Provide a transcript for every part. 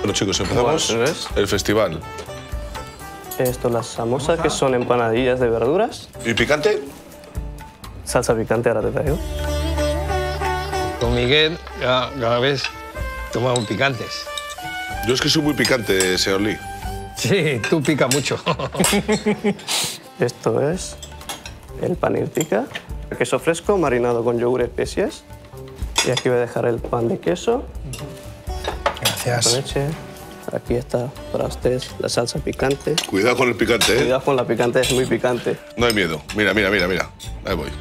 Bueno, chicos, empezamos el festival. Esto, las samosas, que son empanadillas de verduras. ¿Y picante? Salsa picante, ahora te traigo. Con Miguel, cada vez tomamos picantes. Yo es que soy muy picante, señor Lee. Sí, tú pica mucho. Esto es el panir tikka, queso fresco marinado con yogur y especias. Y aquí voy a dejar el pan de queso. Gracias. Con leche. Aquí está para ustedes la salsa picante. Cuidado con el picante, ¿eh? Cuidado con la picante, es muy picante. No hay miedo. Mira, mira, mira, mira. Ahí voy.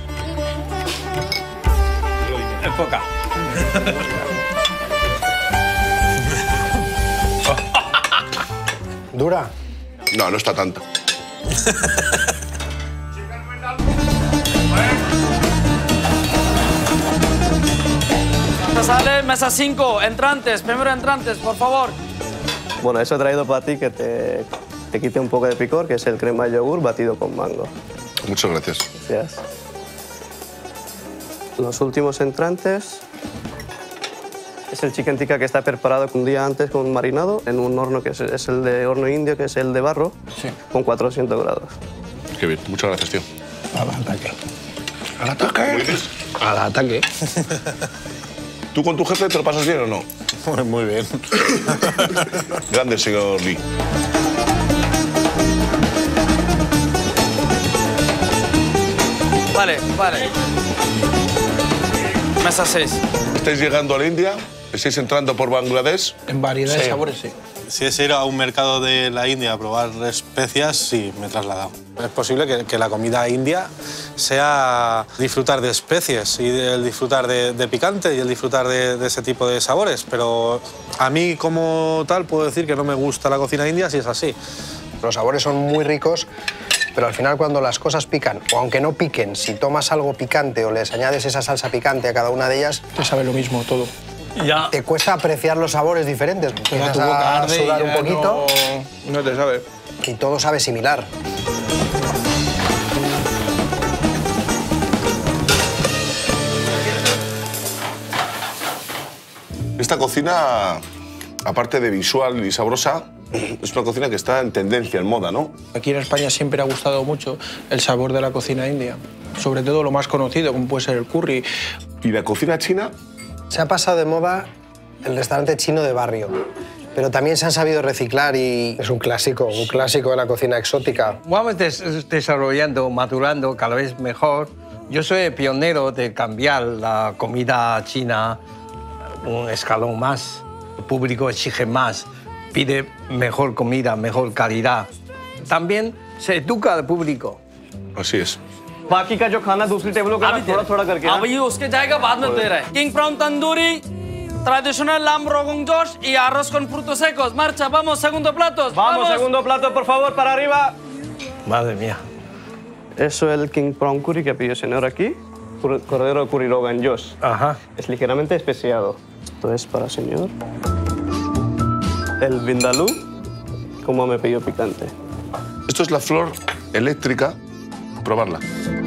Enfoca. ¿Dura? No, no está tanto. Sale mesa 5, entrantes, primero entrantes, por favor. Bueno, eso he traído para ti que te quite un poco de picor, que es el crema de yogur batido con mango. Muchas gracias. Gracias. Los últimos entrantes es el chicken tikka que está preparado un día antes con marinado en un horno que es el de horno indio, que es el de barro, con 400 grados. Qué bien. Muchas gracias, tío. Al ataque. ¿Al ataque? Al ataque. ¿Tú con tu jefe te lo pasas bien o no? Muy bien. Grande, señor Lee. Vale, vale. Mesa 6. ¿Estáis llegando a la India? ¿Estáis entrando por Bangladesh? En variedad de sabores, sí. Si es ir a un mercado de la India a probar especias, sí, me he trasladado. Es posible que la comida india sea disfrutar de especies y el disfrutar de picante y el disfrutar de ese tipo de sabores, pero a mí como tal puedo decir que no me gusta la cocina india si es así. Los sabores son muy ricos, pero al final cuando las cosas pican, o aunque no piquen, si tomas algo picante o les añades esa salsa picante a cada una de ellas, te sabe lo mismo todo. Ya. Te cuesta apreciar los sabores diferentes. Empiezas a sudar un poquito No te sabe. y todo sabe similar. Esta cocina, aparte de visual y sabrosa, es una cocina que está en tendencia, en moda, ¿no? Aquí en España siempre ha gustado mucho el sabor de la cocina india. Sobre todo lo más conocido, como puede ser el curry. ¿Y la cocina china? Se ha pasado de moda el restaurante chino de barrio, pero también se han sabido reciclar y es un clásico de la cocina exótica. Vamos desarrollando, madurando cada vez mejor. Yo soy el pionero de cambiar la comida china un escalón más. El público exige más, pide mejor comida, mejor calidad. También se educa al público. Así es. बाकी का जो खाना दूसरी टेबलों का थोड़ा थोड़ा करके अब ये उसके जाएगा बाद में दे रहा है king prawn tandoori tradicional lamb rogan josh y arroz con frutos secos. Marcha, vamos, segundo platos. Vamos, segundo plato, por favor, para arriba. Madre mía. Eso es el king prawn curry que pidió el señor aquí. Cordero curry rogan josh. Ajá. Es ligeramente especiado. Esto es para el señor. El vindaloo, como me pidió picante. Esto es la flor eléctrica. Probarla.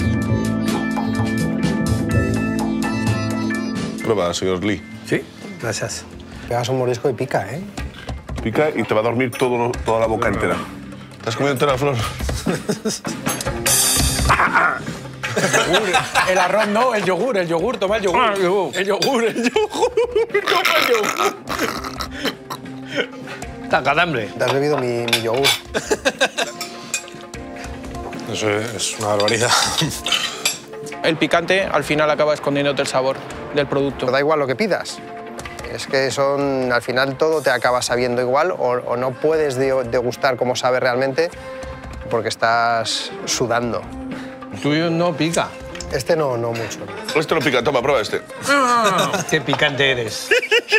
Prueba, señor Lee. Sí, gracias. Pegas un mordisco y pica, ¿eh? Pica y te va a dormir toda la boca entera. ¿Te has comido entera la flor? El arroz no, el yogur, toma el yogur. El yogur. Toma el yogur. Está calambre. Te has bebido mi yogur. Eso es una barbaridad. El picante al final acaba escondiéndote el sabor del producto. Da igual lo que pidas. Es que al final todo te acaba sabiendo igual o no puedes degustar cómo sabe realmente porque estás sudando. Tuyo no pica. Este no mucho. Este no pica, toma, prueba este. Qué picante eres.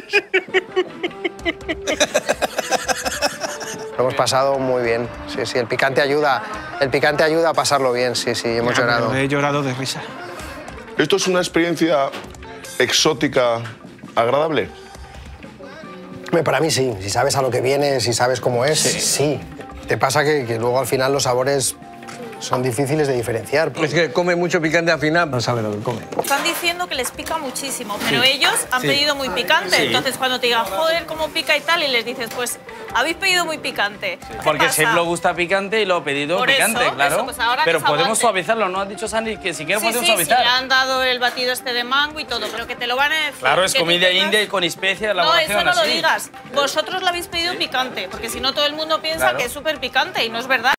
Lo hemos pasado muy bien. Sí, sí, el picante ayuda a pasarlo bien. Sí, sí, hemos llorado. He llorado de risa. ¿Esto es una experiencia exótica agradable? Para mí sí. Si sabes a lo que vienes, si sabes cómo es, sí. Te pasa que luego al final los sabores son difíciles de diferenciar. Es que come mucho picante al final, no sabe lo que come. Están diciendo que les pica muchísimo, pero ellos han pedido muy picante. Entonces, cuando te digan, joder, cómo pica y tal, y les dices, pues, habéis pedido muy picante. Porque Seb lo gusta picante y lo ha pedido Por picante, eso, claro. pues ahora pero que podemos aguante. suavizarlo, ¿no? Has dicho, Sandy, que si quieres podemos Sí, suavizar. le han dado el batido este de mango y todo, pero que te lo van a decir. Claro, es que tú comida tengas- india y con especias, No, elaboración eso no lo así. digas. Vosotros lo habéis pedido picante, porque si no todo el mundo piensa Claro. que es súper picante y no es verdad.